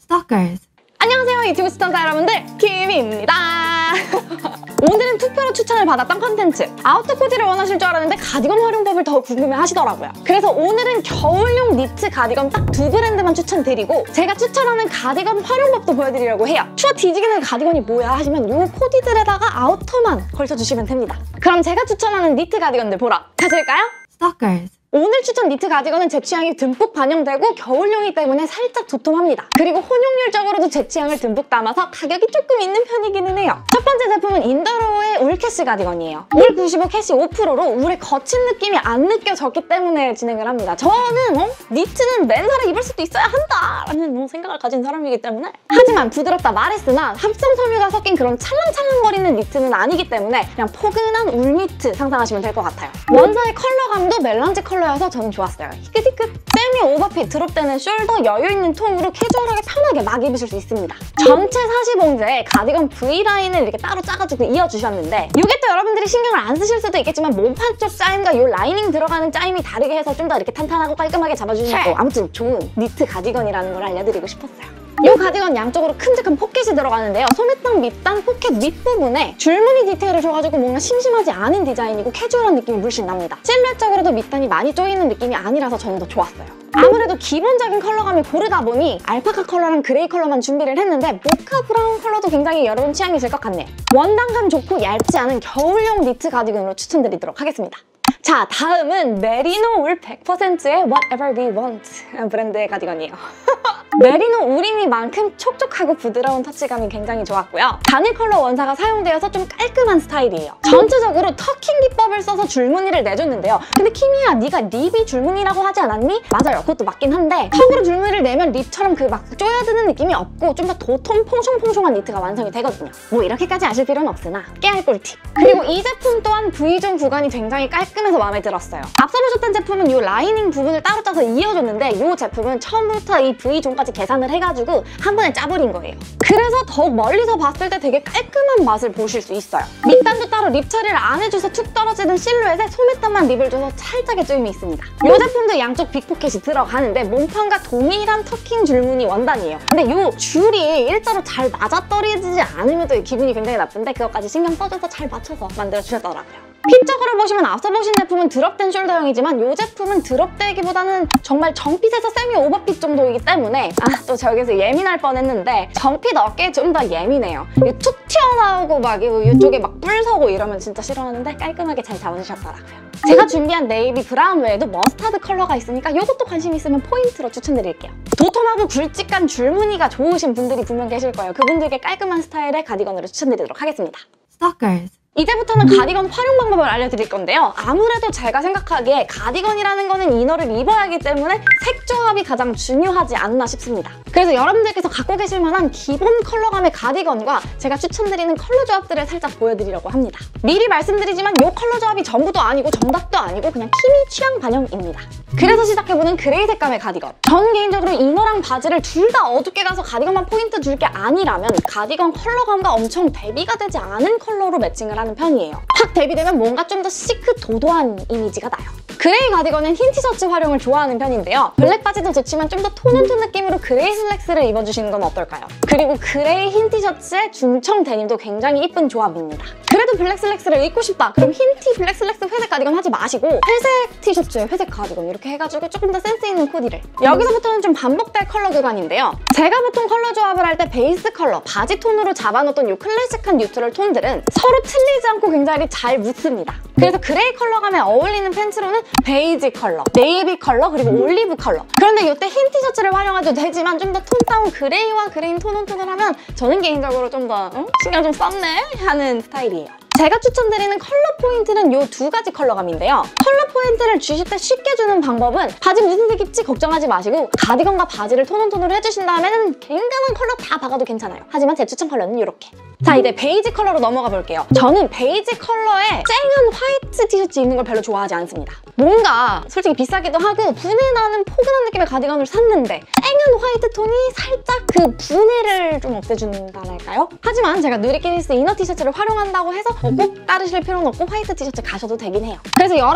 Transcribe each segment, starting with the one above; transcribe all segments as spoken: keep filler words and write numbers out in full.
Stalkers. 안녕하세요 유튜브 시청자 여러분들, 김입니다. 오늘은 투표로 추천을 받았던 컨텐츠, 아우터 코디를 원하실 줄 알았는데 가디건 활용법을 더 궁금해 하시더라고요. 그래서 오늘은 겨울용 니트 가디건 딱 두 브랜드만 추천드리고 제가 추천하는 가디건 활용법도 보여드리려고 해요. 추워 뒤지기는 가디건이 뭐야 하시면 요 코디들에다가 아우터만 걸쳐주시면 됩니다. 그럼 제가 추천하는 니트 가디건들 보러 가실까요? Stalkers. 오늘 추천 니트 가디건은 제 취향이 듬뿍 반영되고 겨울용이기 때문에 살짝 도톰합니다. 그리고 혼용률적으로도 제 취향을 듬뿍 담아서 가격이 조금 있는 편이기는 해요. 첫 번째 제품은 인더로우의 울 캐시 가디건이에요. 울 구십오 캐시 오 퍼센트로 울의 거친 느낌이 안 느껴졌기 때문에 진행을 합니다. 저는 어? 니트는 맨살에 입을 수도 있어야 한다 라는 뭐 생각을 가진 사람이기 때문에, 하지만 부드럽다 말했으나 합성 섬유가 섞인 그런 찰랑찰랑거리는 니트는 아니기 때문에 그냥 포근한 울 니트 상상하시면 될 것 같아요. 원사의 컬러감도 멜란지 컬러 여서 저는 좋았어요. 희끗희끗. 세미 오버핏 드롭되는 숄더 여유있는 통으로 캐주얼하게 편하게 막 입으실 수 있습니다. 전체 사십 온즈에 가디건 V라인을 이렇게 따로 짜가지고 이어주셨는데, 이게 또 여러분들이 신경을 안 쓰실 수도 있겠지만 몸판 쪽 짜임과 이 라이닝 들어가는 짜임이 다르게 해서 좀 더 이렇게 탄탄하고 깔끔하게 잡아주시고 아무튼 좋은 니트 가디건이라는 걸 알려드리고 싶었어요. 이 가디건 양쪽으로 큼직한 포켓이 들어가는데요. 소매땅 밑단 포켓 윗부분에 줄무늬 디테일을 줘가지고 뭔가 심심하지 않은 디자인이고 캐주얼한 느낌이 물씬 납니다. 실루엣적으로도 밑단이 많이 조이는 느낌이 아니라서 저는 더 좋았어요. 아무래도 기본적인 컬러감을 고르다 보니 알파카 컬러랑 그레이 컬러만 준비를 했는데 모카 브라운 컬러도 굉장히 여러분 취향이실 것 같네요. 원단감 좋고 얇지 않은 겨울용 니트 가디건으로 추천드리도록 하겠습니다. 자, 다음은 메리노 울 백 퍼센트의 Whatever We Want 브랜드의 가디건이에요. 메리노 울이니만큼 촉촉하고 부드러운 터치감이 굉장히 좋았고요. 단일 컬러 원사가 사용되어서 좀 깔끔한 스타일이에요. 전체적으로 터킹 기법을 써서 줄무늬를 내줬는데요. 근데 키미야, 네가 립이 줄무늬라고 하지 않았니? 맞아요, 그것도 맞긴 한데 턱으로 줄무늬를 내면 립처럼 그 막 쪼여드는 느낌이 없고 좀 더 도톰 퐁숑퐁숑한 니트가 완성이 되거든요. 뭐 이렇게까지 아실 필요는 없으나 깨알 꿀팁. 그리고 이 제품 또한 V존 구간이 굉장히 깔끔해서 마음에 들었어요. 앞서 보셨던 제품은 이 라이닝 부분을 따로 짜서 이어줬는데 이 제품은 처음부터 이 V존까지 계산을 해가지고 한 번에 짜버린 거예요. 그래서 더욱 멀리서 봤을 때 되게 깔끔한 맛을 보실 수 있어요. 밑단도 따로 립 처리를 안 해줘서 툭 떨어지는 실루엣에 소매단만 립을 줘서 살짝의 조임이 있습니다. 이 제품도 양쪽 빅포켓이 들어가는데 몸판과 동일한 터킹 줄무늬 원단이에요. 근데 이 줄이 일자로 잘 맞아떨어지지 않으면 또 기분이 굉장히 나쁜데 그것까지 신경 써줘서 잘 맞춰서 만들어주셨더라고요. 핏적으로 보시면 앞서 보신 제품은 드롭된 숄더형이지만 이 제품은 드롭되기보다는 정말 정핏에서 세미 오버핏 정도이기 때문에 아, 또 저기서 예민할 뻔했는데 정핏 어깨에 좀 더 예민해요. 툭 튀어나오고 막 이쪽에 막 뿔 서고 이러면 진짜 싫어하는데 깔끔하게 잘 잡아주셨더라고요. 제가 준비한 네이비 브라운 외에도 머스타드 컬러가 있으니까 이것도 관심 있으면 포인트로 추천드릴게요. 도톰하고 굵직한 줄무늬가 좋으신 분들이 분명 계실 거예요. 그분들께 깔끔한 스타일의 가디건으로 추천드리도록 하겠습니다. Stalkers. 이제부터는 가디건 활용 방법을 알려드릴 건데요. 아무래도 제가 생각하기에 가디건이라는 거는 이너를 입어야 하기 때문에 색 조합이 가장 중요하지 않나 싶습니다. 그래서 여러분들께서 갖고 계실 만한 기본 컬러감의 가디건과 제가 추천드리는 컬러 조합들을 살짝 보여드리려고 합니다. 미리 말씀드리지만 이 컬러 조합이 전부도 아니고 정답도 아니고 그냥 키미 취향 반영입니다. 그래서 시작해보는 그레이 색감의 가디건. 전 개인적으로 이너랑 바지를 둘 다 어둡게 가서 가디건만 포인트 줄 게 아니라면 가디건 컬러감과 엄청 대비가 되지 않은 컬러로 매칭을 하는 편이에요. 확 대비되면 뭔가 좀 더 시크 도도한 이미지가 나요. 그레이 가디건은 흰 티셔츠 활용을 좋아하는 편인데요. 블랙 바지도 좋지만 좀 더 톤온톤 느낌으로 그레이 슬랙스를 입어주시는 건 어떨까요? 그리고 그레이 흰 티셔츠에 중청 데님도 굉장히 이쁜 조합입니다. 그래도 블랙 슬랙스를 입고 싶다. 그럼 흰 티 블랙 슬랙스 회색 가디건 하지 마시고 회색 티셔츠에 회색 가디건 이렇게 해가지고 조금 더 센스 있는 코디를. 여기서부터는 좀 반복될 컬러 구간인데요. 제가 보통 컬러 조합을 할 때 베이스 컬러, 바지 톤으로 잡아놓던 이 클래식한 뉴트럴 톤들은 서로 틀리지 않고 굉장히 잘 묻습니다. 그래서 그레이 컬러감에 어울리는 팬츠로는 베이지 컬러, 네이비 컬러, 그리고 올리브 컬러. 그런데 이때 흰 티셔츠를 활용해도 되지만 좀 더 톤 다운 그레이와 그레인 톤온톤을 하면 저는 개인적으로 좀 더 어? 신경 좀 썼네 하는 스타일이에요. 제가 추천드리는 컬러 포인트는 이 두 가지 컬러감인데요. 컬러 포인트를 주실 때 쉽게 주는 방법은 바지 무슨 색 입지 걱정하지 마시고 가디건과 바지를 톤온톤으로 해주신 다음에는 굉장한 컬러 다 박아도 괜찮아요. 하지만 제 추천 컬러는 이렇게. 자, 이제 베이지 컬러로 넘어가 볼게요. 저는 베이지 컬러에 쨍한 화이트 티셔츠 입는 걸 별로 좋아하지 않습니다. 뭔가 솔직히 비싸기도 하고 분해나는 포근한 느낌의 가디건을 샀는데 쨍한 화이트 톤이 살짝 그 분해를 좀 없애준다랄까요? 하지만 제가 누리끼리스 이너 티셔츠를 활용한다고 해서 꼭 따르실 필요는 없고 화이트 티셔츠 가셔도 되긴 해요. 그래서 여러분께서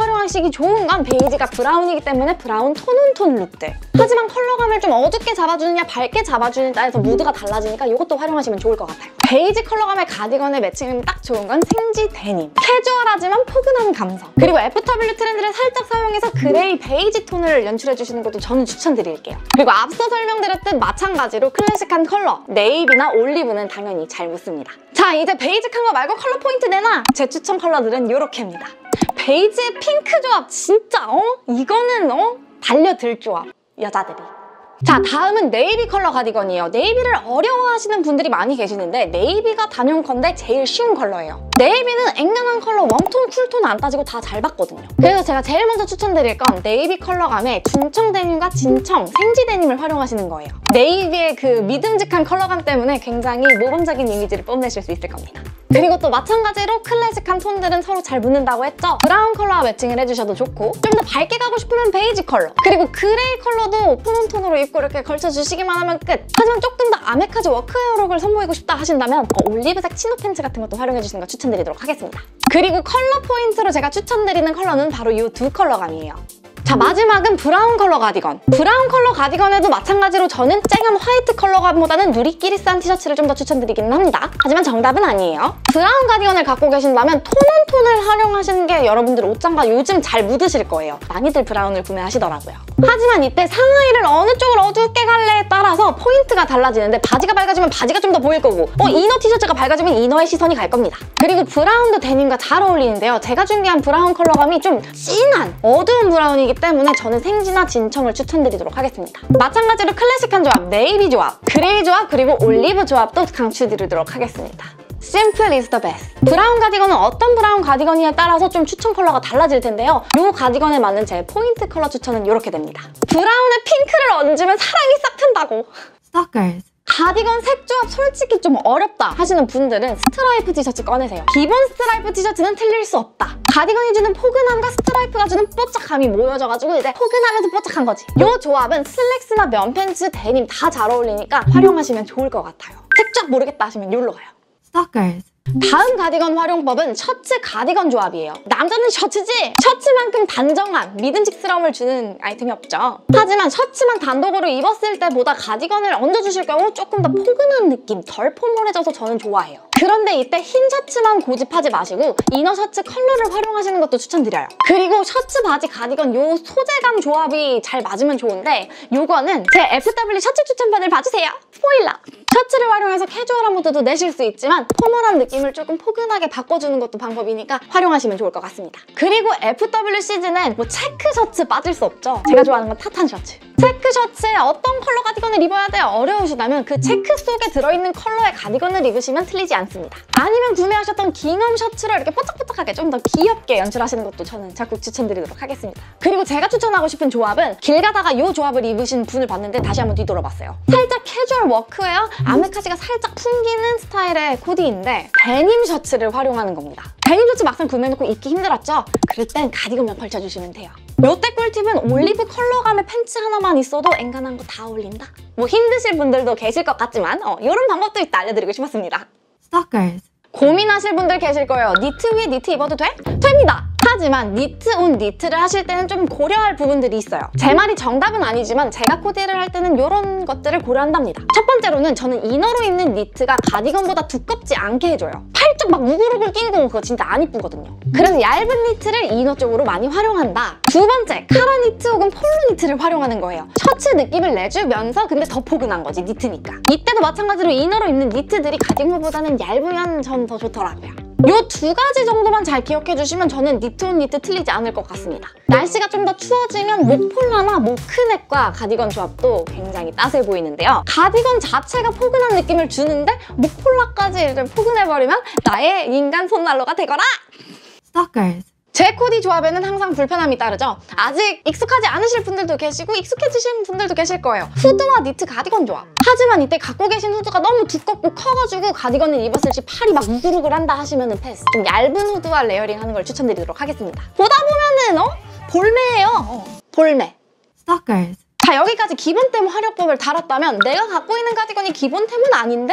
활용하시기 좋은 건 베이지가 브라운이기 때문에 브라운 톤온톤 룩들. 하지만 컬러감을 좀 어둡게 잡아주느냐 밝게 잡아주느냐에서 무드가 달라지니까 이것도 활용하시면 좋을 것 같아요. 베이지 컬러감의 가디건에 매칭하면 딱 좋은 건 생지 데님. 캐주얼하지만 포근한 감성. 그리고 에프더블유 트렌드를 살짝 사용해서 그레이 베이지 톤을 연출해주시는 것도 저는 추천드릴게요. 그리고 앞서 설명드렸듯 마찬가지로 클래식한 컬러, 네이비나 올리브는 당연히 잘 묻습니다. 자, 이제 베이직한 거 말고 컬러 포인트 내놔! 제 추천 컬러들은 이렇게입니다. 베이지의 핑크 조합 진짜 어? 이거는 어? 달려들 조합. 여자들이. 자, 다음은 네이비 컬러 가디건이에요. 네이비를 어려워하시는 분들이 많이 계시는데 네이비가 단용컨대 제일 쉬운 컬러예요. 네이비는 앵간한 컬러, 웜톤, 쿨톤 안 따지고 다 잘 봤거든요. 그래서 제가 제일 먼저 추천드릴 건 네이비 컬러감에 중청 데님과 진청, 생지 데님을 활용하시는 거예요. 네이비의 그 믿음직한 컬러감 때문에 굉장히 모범적인 이미지를 뽐내실 수 있을 겁니다. 그리고 또 마찬가지로 클래식한 톤들은 서로 잘 묻는다고 했죠? 브라운 컬러와 매칭을 해주셔도 좋고 좀 더 밝게 가고 싶으면 베이지 컬러, 그리고 그레이 컬러도 푸른 톤으로 입고 이렇게 걸쳐주시기만 하면 끝! 하지만 조금 더 아메카지 워크웨어 룩을 선보이고 싶다 하신다면 어, 올리브색 치노 팬츠 같은 것도 활용해주시는 거 추천드리도록 하겠습니다. 그리고 컬러 포인트로 제가 추천드리는 컬러는 바로 이 두 컬러감이에요. 자, 마지막은 브라운 컬러 가디건. 브라운 컬러 가디건에도 마찬가지로 저는 쨍한 화이트 컬러감보다는 누리끼리 싼 티셔츠를 좀 더 추천드리기는 합니다. 하지만 정답은 아니에요. 브라운 가디건을 갖고 계신다면 톤온톤을 활용하시는 게 여러분들 옷장과 요즘 잘 묻으실 거예요. 많이들 브라운을 구매하시더라고요. 하지만 이때 상하이를 어느 쪽을 어둡게 갈래에 따라서 포인트가 달라지는데 바지가 밝아지면 바지가 좀 더 보일 거고 어 이너 티셔츠가 밝아지면 이너에 시선이 갈 겁니다. 그리고 브라운도 데님과 잘 어울리는데요. 제가 준비한 브라운 컬러감이 좀 진한 어두운 브라운이기 때문에 저는 생지나 진청을 추천드리도록 하겠습니다. 마찬가지로 클래식한 조합, 네이비 조합, 그레이 조합, 그리고 올리브 조합도 강추드리도록 하겠습니다. Simple is the best. 브라운 가디건은 어떤 브라운 가디건이냐에 따라서 좀 추천 컬러가 달라질 텐데요. 이 가디건에 맞는 제 포인트 컬러 추천은 이렇게 됩니다. 브라운에 핑크를 얹으면 사랑이 싹 튼다고. Stalkers. 가디건 색 조합 솔직히 좀 어렵다 하시는 분들은 스트라이프 티셔츠 꺼내세요. 기본 스트라이프 티셔츠는 틀릴 수 없다. 가디건이 주는 포근함과 스트라이프가 주는 뽀짝함이 모여져가지고 이제 포근하면서 뽀짝한 거지. 이 조합은 슬랙스나 면 팬츠, 데님 다 잘 어울리니까 활용하시면 좋을 것 같아요. 색 조합 모르겠다 하시면 여기로 가요. Stalkers. 다음 가디건 활용법은 셔츠 가디건 조합이에요. 남자는 셔츠지? 셔츠만큼 단정한, 믿음직스러움을 주는 아이템이 없죠. 하지만 셔츠만 단독으로 입었을 때보다 가디건을 얹어주실 경우 조금 더 포근한 느낌, 덜 포멀해져서 저는 좋아해요. 그런데 이때 흰 셔츠만 고집하지 마시고 이너 셔츠 컬러를 활용하시는 것도 추천드려요. 그리고 셔츠, 바지, 가디건 요 소재감 조합이 잘 맞으면 좋은데 요거는 제 에프더블유 셔츠 추천편을 봐주세요. 스포일러! 셔츠를 활용해서 캐주얼한 무드도 내실 수 있지만 포멀한 느낌을 조금 포근하게 바꿔주는 것도 방법이니까 활용하시면 좋을 것 같습니다. 그리고 에프더블유 시즌엔 뭐 체크 셔츠 빠질 수 없죠. 제가 좋아하는 건 타탄 셔츠. 체크 셔츠에 어떤 컬러 가디건을 입어야 돼요? 어려우시다면 그 체크 속에 들어있는 컬러의 가디건을 입으시면 틀리지 않습니다. 아니면 구매하셨던 깅엄 셔츠를 이렇게 뽀짝뽀짝하게 좀 더 귀엽게 연출하시는 것도 저는 적극 추천드리도록 하겠습니다. 그리고 제가 추천하고 싶은 조합은 길 가다가 이 조합을 입으신 분을 봤는데 다시 한번 뒤돌아봤어요. 살짝 캐주얼 워크웨어, 아메카지가 살짝 풍기는 스타일의 코디인데 데님 셔츠를 활용하는 겁니다. 데님 셔츠 막상 구매해놓고 입기 힘들었죠? 그럴 땐 가디건만 걸쳐주시면 돼요. 요때 꿀팁은 올리브 컬러감의 팬츠 하나만 있어도 앵간한 거 다 어울린다? 뭐 힘드실 분들도 계실 것 같지만 어, 이런 방법도 있다 알려드리고 싶었습니다. Stalkers. 고민하실 분들 계실 거예요. 니트 위에 니트 입어도 돼? 됩니다! 하지만 니트 온 니트를 하실 때는 좀 고려할 부분들이 있어요. 제 말이 정답은 아니지만 제가 코디를 할 때는 이런 것들을 고려한답니다. 첫 번째로는 저는 이너로 입는 니트가 가디건보다 두껍지 않게 해줘요. 팔쪽 막 우글우글 끼고 그거 진짜 안 이쁘거든요. 그래서 얇은 니트를 이너 쪽으로 많이 활용한다. 두 번째, 카라 니트 혹은 폴로 니트를 활용하는 거예요. 셔츠 느낌을 내주면서 근데 더 포근한 거지, 니트니까. 이때도 마찬가지로 이너로 입는 니트들이 가디건보다는 얇으면 전 더 좋더라고요. 요 두 가지 정도만 잘 기억해주시면 저는 니트 온 니트 틀리지 않을 것 같습니다. 날씨가 좀 더 추워지면 목폴라나 모크넥과 가디건 조합도 굉장히 따스해 보이는데요. 가디건 자체가 포근한 느낌을 주는데 목폴라까지 이렇게 포근해버리면 나의 인간 손난로가 되거라! Stalkers. 제 코디 조합에는 항상 불편함이 따르죠. 아직 익숙하지 않으실 분들도 계시고 익숙해지신 분들도 계실 거예요. 후드와 니트 가디건 조합. 하지만 이때 갖고 계신 후드가 너무 두껍고 커가지고 가디건을 입었을 시 팔이 막 우글우글한다 하시면은 패스. 좀 얇은 후드와 레이어링 하는 걸 추천드리도록 하겠습니다. 보다 보면은 어? 볼매예요. 어. 볼매. Stalkers. 자, 여기까지 기본템 활용법을 다뤘다면 내가 갖고 있는 가디건이 기본템은 아닌데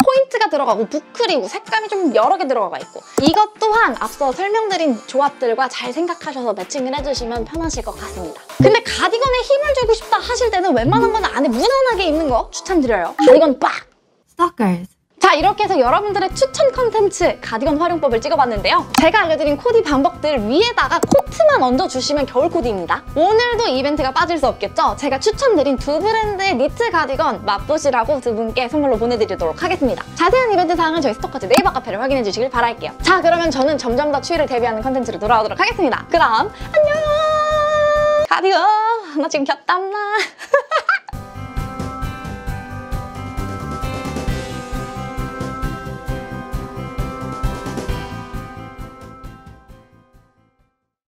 포인트가 들어가고 부클이고 색감이 좀 여러 개 들어가 있고 이것 또한 앞서 설명드린 조합들과 잘 생각하셔서 매칭을 해주시면 편하실 것 같습니다. 근데 가디건에 힘을 주고 싶다 하실 때는 웬만한 건 안에 무난하게 입는 거 추천드려요. 가디건 빡! Stalkers. 자, 이렇게 해서 여러분들의 추천 컨텐츠 가디건 활용법을 찍어봤는데요. 제가 알려드린 코디 방법들 위에다가 코트만 얹어주시면 겨울 코디입니다. 오늘도 이벤트가 빠질 수 없겠죠? 제가 추천드린 두 브랜드의 니트 가디건 맛보시라고 두 분께 선물로 보내드리도록 하겠습니다. 자세한 이벤트 사항은 저희 스토커즈 네이버 카페를 확인해주시길 바랄게요. 자, 그러면 저는 점점 더 추위를 대비하는 컨텐츠로 돌아오도록 하겠습니다. 그럼 안녕! 가디건! 나 지금 곁땀나.